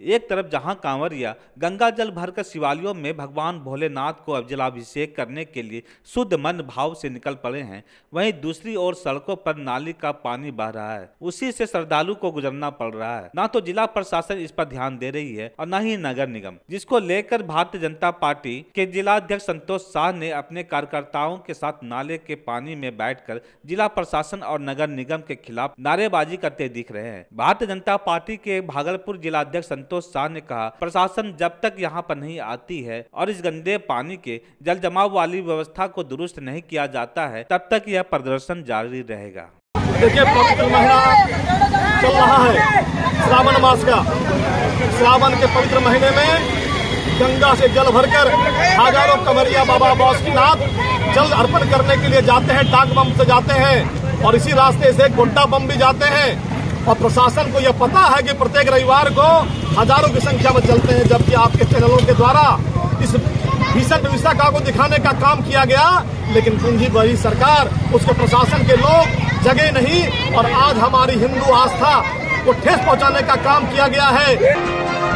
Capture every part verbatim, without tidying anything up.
एक तरफ जहां कांवरिया गंगा जल भरकर शिवालयों में भगवान भोलेनाथ को जलाभिषेक करने के लिए शुद्ध मन भाव से निकल पड़े हैं, वहीं दूसरी ओर सड़कों पर नाली का पानी बह रहा है। उसी से श्रद्धालु को गुजरना पड़ रहा है। ना तो जिला प्रशासन इस पर ध्यान दे रही है और न ही नगर निगम, जिसको लेकर भारतीय जनता पार्टी के जिलाध्यक्ष संतोष शाह ने अपने कार्यकर्ताओं के साथ नाले के पानी में बैठकर जिला प्रशासन और नगर निगम के खिलाफ नारेबाजी करते दिख रहे हैं। भारतीय जनता पार्टी के भागलपुर जिलाध्यक्ष संतोष शाह ने कहा, प्रशासन जब तक यहां पर नहीं आती है और इस गंदे पानी के जल जमाव वाली व्यवस्था को दुरुस्त नहीं किया जाता है, तब तक यह प्रदर्शन जारी रहेगा। देखिए, पवित्र महीना चल रहा है, श्रावण मास का। श्रावण के पवित्र महीने में गंगा से जल भरकर हजारों कंवरिया बाबा बासुकीनाथ जल अर्पण करने के लिए जाते हैं। डाक बम से जाते हैं और इसी रास्ते से गोड्डा बम भी जाते हैं। और प्रशासन को यह पता है कि प्रत्येक रविवार को हजारों की संख्या में चलते हैं, जबकि आपके चैनलों के द्वारा इस भीषण विविधता को दिखाने का काम किया गया, लेकिन पूंजी भरी सरकार, उसके प्रशासन के लोग जगे नहीं और आज हमारी हिंदू आस्था को ठेस पहुंचाने का काम किया गया है।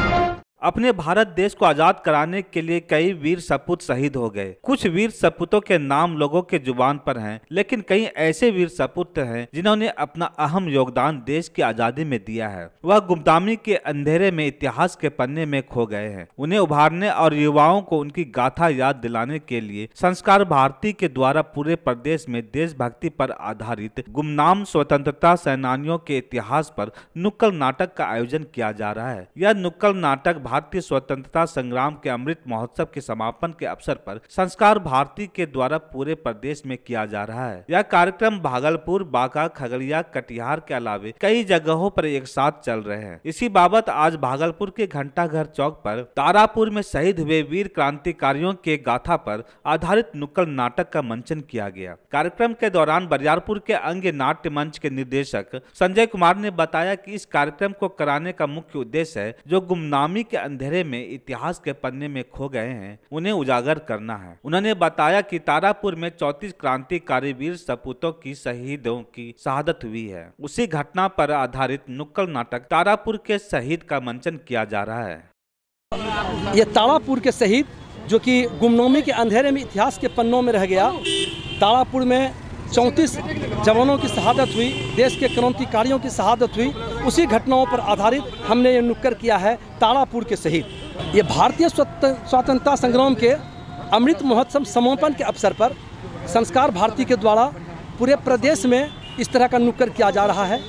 अपने भारत देश को आजाद कराने के लिए कई वीर सपूत शहीद हो गए। कुछ वीर सपूतों के नाम लोगों के जुबान पर हैं, लेकिन कई ऐसे वीर सपूत हैं जिन्होंने अपना अहम योगदान देश की आजादी में दिया है। वह गुमनामी के अंधेरे में इतिहास के पन्ने में खो गए हैं। उन्हें उभारने और युवाओं को उनकी गाथा याद दिलाने के लिए संस्कार भारती के द्वारा पूरे प्रदेश में देशभक्ति पर आधारित गुमनाम स्वतंत्रता सेनानियों के इतिहास पर नुक्कड़ नाटक का आयोजन किया जा रहा है। यह नुक्कड़ नाटक भारतीय स्वतंत्रता संग्राम के अमृत महोत्सव के समापन के अवसर पर संस्कार भारती के द्वारा पूरे प्रदेश में किया जा रहा है। यह कार्यक्रम भागलपुर, बांका, खगड़िया, कटिहार के अलावे कई जगहों पर एक साथ चल रहे हैं। इसी बाबत आज भागलपुर के घंटाघर चौक पर तारापुर में शहीद हुए वीर क्रांतिकारियों के गाथा पर आधारित नुक्कड़ नाटक का मंचन किया गया। कार्यक्रम के दौरान बरियारपुर के अंग नाट्य मंच के निर्देशक संजय कुमार ने बताया कि इस कार्यक्रम को कराने का मुख्य उद्देश्य है जो गुमनामी के अंधेरे में इतिहास के पन्ने में खो गए हैं, उन्हें उजागर करना है। उन्होंने बताया कि तारापुर में चौंतीस क्रांतिकारी वीर सपूतों की शहीदों की शहादत हुई है। उसी घटना पर आधारित नुक्कड़ नाटक तारापुर के शहीद का मंचन किया जा रहा है। ये तारापुर के शहीद जो कि गुमनामी के अंधेरे में इतिहास के पन्नों में रह गया, तारापुर में चौंतीस जवानों की शहादत हुई, देश के क्रांतिकारियों की शहादत हुई, उसी घटनाओं पर आधारित हमने ये नुक्कड़ किया है तारापुर के शहीद। ये भारतीय स्वतंत्रता संग्राम के अमृत महोत्सव समापन के अवसर पर संस्कार भारती के द्वारा पूरे प्रदेश में इस तरह का नुक्कड़ किया जा रहा है।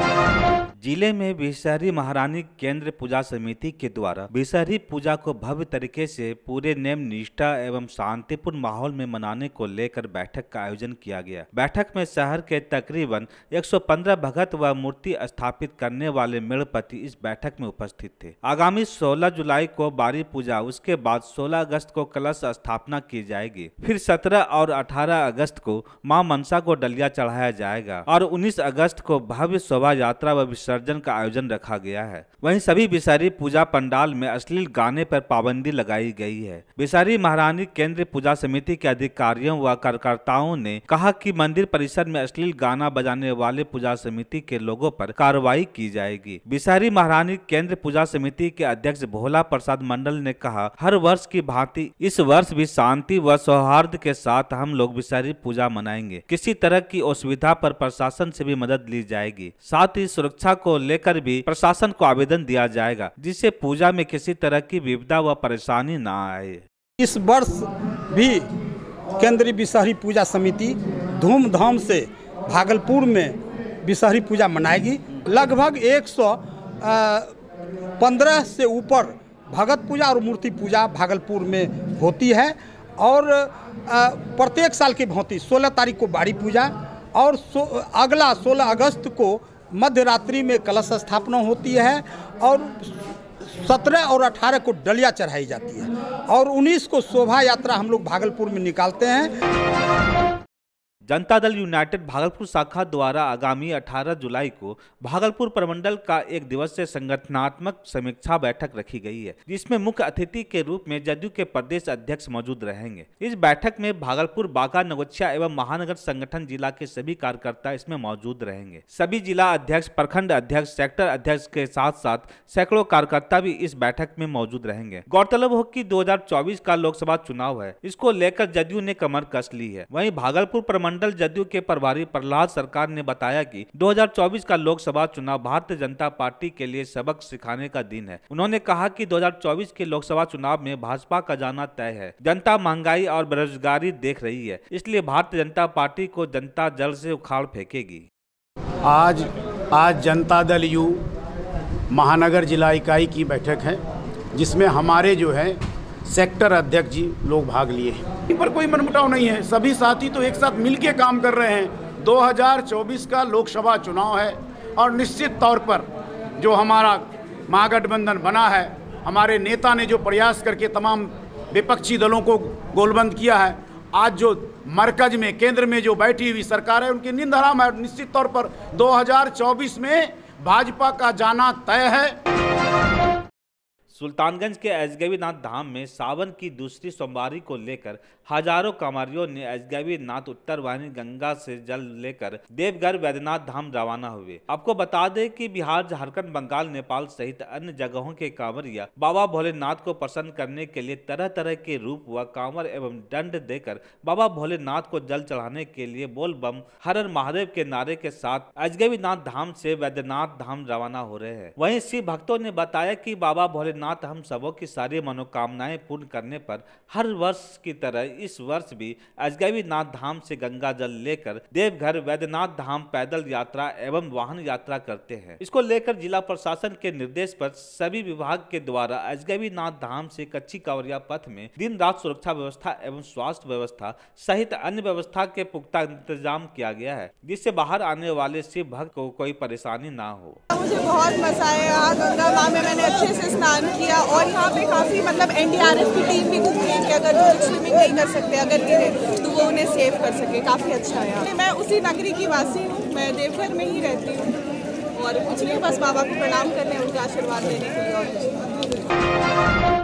जिले में बिसहरी महारानी केंद्र पूजा समिति के द्वारा बिसहरी पूजा को भव्य तरीके से पूरे नेम निष्ठा एवं शांतिपूर्ण माहौल में मनाने को लेकर बैठक का आयोजन किया गया। बैठक में शहर के तकरीबन एक सौ पंद्रह भगत व मूर्ति स्थापित करने वाले मेढ़पति इस बैठक में उपस्थित थे। आगामी सोलह जुलाई को बारी पूजा, उसके बाद सोलह अगस्त को कलश स्थापना की जाएगी। फिर सत्रह और अठारह अगस्त को मां मनसा को डलिया चढ़ाया जाएगा और उन्नीस अगस्त को भव्य शोभा यात्रा व विसर्जन का आयोजन रखा गया है। वहीं सभी बिसहरी पूजा पंडाल में अश्लील गाने पर पाबंदी लगाई गई है। बिसहरी महारानी केंद्र पूजा समिति के अधिकारियों व कार्यकर्ताओं ने कहा कि मंदिर परिसर में अश्लील गाना बजाने वाले पूजा समिति के लोगों पर कार्रवाई की जाएगी। बिसहरी महारानी केंद्र पूजा समिति के अध्यक्ष भोला प्रसाद मंडल ने कहा, हर वर्ष की भांति इस वर्ष भी शांति व सौहार्द के साथ हम लोग बिसहरी पूजा मनाएंगे। किसी तरह की असुविधा पर प्रशासन से भी मदद ली जाएगी। साथ ही सुरक्षा को लेकर भी प्रशासन को आवेदन दिया जाएगा, जिससे पूजा में किसी तरह की विपदा व परेशानी न आए। इस वर्ष भी केंद्रीय बिसहरी पूजा समिति धूमधाम से भागलपुर में बिसहरी पूजा मनाएगी। लगभग एक सौ पंद्रह से ऊपर भगत पूजा और मूर्ति पूजा भागलपुर में होती है और प्रत्येक साल की भांति सोलह तारीख को बाड़ी पूजा और सो, अगला सोलह अगस्त को मध्य रात्रि में कलश स्थापना होती है और सत्रह और अठारह को डलिया चढ़ाई जाती है और उन्नीस को शोभा यात्रा हम लोग भागलपुर में निकालते हैं। जनता दल यूनाइटेड भागलपुर शाखा द्वारा आगामी अठारह जुलाई को भागलपुर प्रमंडल का एक दिवसीय संगठनात्मक समीक्षा बैठक रखी गई है, जिसमें मुख्य अतिथि के रूप में जदयू के प्रदेश अध्यक्ष मौजूद रहेंगे। इस बैठक में भागलपुर, बांका, नगोछिया एवं महानगर संगठन जिला के सभी कार्यकर्ता इसमें मौजूद रहेंगे। सभी जिला अध्यक्ष, प्रखंड अध्यक्ष, सेक्टर अध्यक्ष के साथ साथ सैकड़ों कार्यकर्ता भी इस बैठक में मौजूद रहेंगे। गौरतलब हो कि दो हजार चौबीस का लोकसभा चुनाव है, इसको लेकर जदयू ने कमर कस ली है। वहीं भागलपुर प्रमंडल जदयू के प्रभारी प्रहलाद सरकार ने बताया कि दो हजार चौबीस का लोकसभा चुनाव भारतीय जनता पार्टी के लिए सबक सिखाने का दिन है। उन्होंने कहा कि दो हजार चौबीस के लोकसभा चुनाव में भाजपा का जाना तय है। जनता महंगाई और बेरोजगारी देख रही है, इसलिए भारतीय जनता पार्टी को जनता जड़ से उखाड़ फेंकेगी। आज आज जनता दल यू महानगर जिला इकाई की बैठक है, जिसमें हमारे जो है सेक्टर अध्यक्ष जी लोग भाग लिए हैं। इन पर कोई मनमुटाव नहीं है, सभी साथी तो एक साथ मिलके काम कर रहे हैं। दो हजार चौबीस का लोकसभा चुनाव है और निश्चित तौर पर जो हमारा महागठबंधन बना है, हमारे नेता ने जो प्रयास करके तमाम विपक्षी दलों को गोलबंद किया है, आज जो मरकज में, केंद्र में जो बैठी हुई सरकार है, उनकी नींद हराम है। निश्चित तौर पर दो हजार चौबीस में भाजपा का जाना तय है। सुल्तानगंज के अजगैबीनाथ धाम में सावन की दूसरी सोमवारी को लेकर हजारों कांवरियों ने अजगैबीनाथ उत्तर वाहिनी गंगा से जल लेकर देवघर वैद्यनाथ धाम रवाना हुए। आपको बता दें कि बिहार, झारखंड, बंगाल, नेपाल सहित अन्य जगहों के कांवरिया बाबा भोलेनाथ को प्रसन्न करने के लिए तरह तरह के रूप व कांवर एवं दंड देकर बाबा भोलेनाथ को जल चढ़ाने के लिए बोल बम हर हर महादेव के नारे के साथ अजगैबीनाथ धाम से वैद्यनाथ धाम रवाना हो रहे हैं। वहीं शिव भक्तों ने बताया कि बाबा भोलेनाथ हम सबों की सारी मनोकामनाएं पूर्ण करने पर हर वर्ष की तरह इस वर्ष भी अजगैबीनाथ धाम से गंगा जल लेकर देवघर वैद्यनाथ धाम पैदल यात्रा एवं वाहन यात्रा करते हैं। इसको लेकर जिला प्रशासन के निर्देश पर सभी विभाग के द्वारा अजगैबीनाथ धाम से कच्ची कांवरिया पथ में दिन रात सुरक्षा व्यवस्था एवं स्वास्थ्य व्यवस्था सहित अन्य व्यवस्था के पुख्ता इंतजाम किया गया है, जिससे बाहर आने वाले शिव भक्त को कोई परेशानी ना हो। मुझे बहुत मजा आया। गंगा माँ में मैंने अच्छे से स्नान किया और यहाँ पे काफी मतलब एन डी आर एफ की टीम भी घूम रही है कि अगर जो लोग स्विमिंग नहीं कर सकते, अगर गिरे तो वो उन्हें सेव कर सके। काफी अच्छा है। मैं उसी नगरी की वासी हूँ, मैं देवघर में ही रहती हूँ और कुछ नहीं, बस बाबा को प्रणाम करने, उनका आशीर्वाद लेने के लिए और कुछ नहीं।